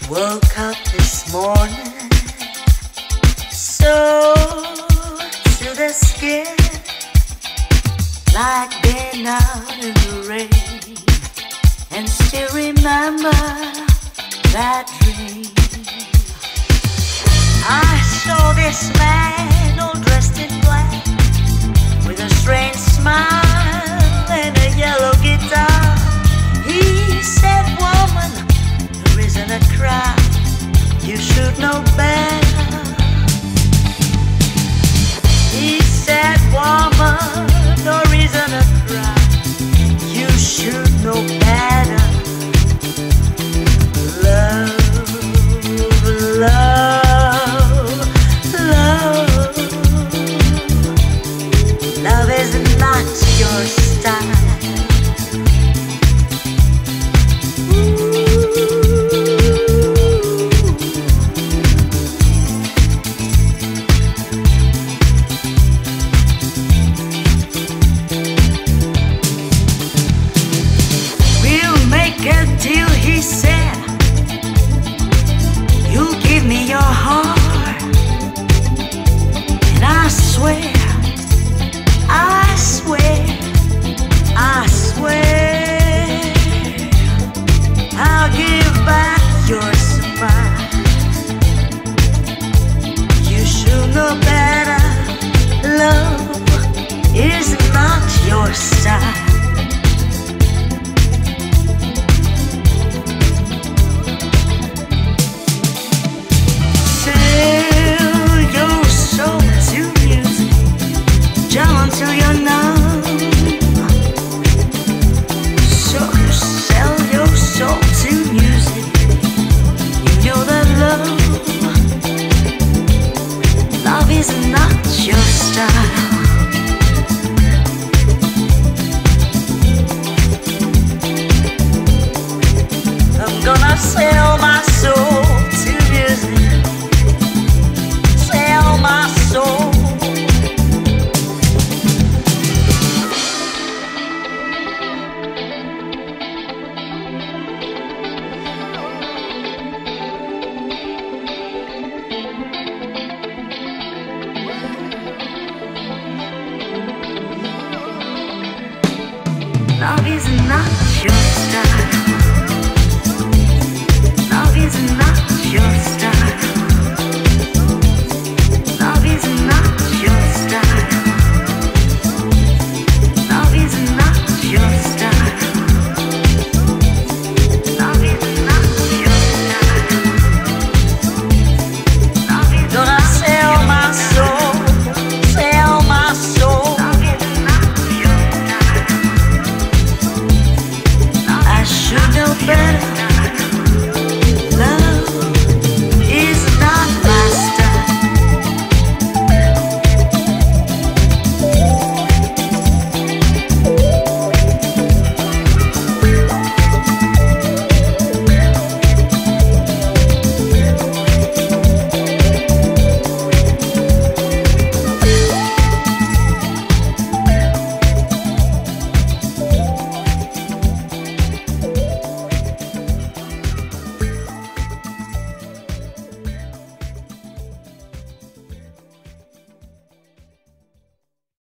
Woke up this morning, so to the skin, like being out in the rain, and still remember that dream. I saw this man all dressed in black, with a strange smile and a yellow guitar. He said, woman, there isn't a cry, you should know better. He said, woman, no reason to cry, you should know better. Love, love, love. Love is not your style. Deal, he said, you give me your heart, and I swear, I swear, I swear, I'll give back your smile. You should know better. Love is not your style. Until you're numb, so sell your soul to music. You know that love is not your style. I'm gonna sell my soul to music. Sell my soul. Love is not your style. Love is not your style. Love is not your style. Love is not your style. Love is not your style. Love is gonna sell my soul. Sell my soul. Should know better.